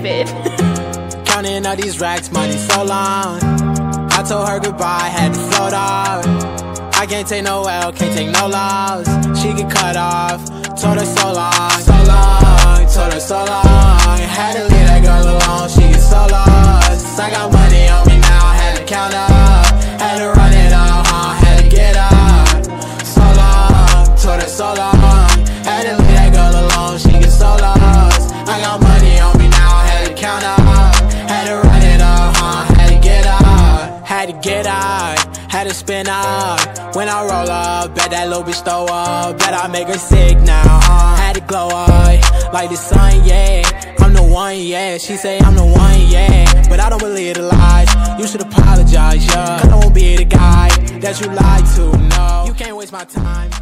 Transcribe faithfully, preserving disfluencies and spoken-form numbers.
stupid. Counting all these racks, money so long. I told her goodbye, had to float off. I can't take no L, can't take no loss. She get cut off, told her so long, so long, told her so long. Had to leave that girl alone, she get so lost. I got money on me now, had to count up. Had to run it up, huh, had to get up. So long, told her so long. Had to leave that girl alone, she get so lost. I got money on me now, had to count up. Had to run it up, huh, had to get up. Had to get out, had to spin up. When I roll up, bet that little bitch throw up. Bet I make her sick now, uh. Had to glow up, like the sun, yeah. I'm the one, yeah. She say I'm the one, yeah. But I don't believe the lies. You should apologize, yeah. I don't be the guy that you lied to, no. You can't waste my time.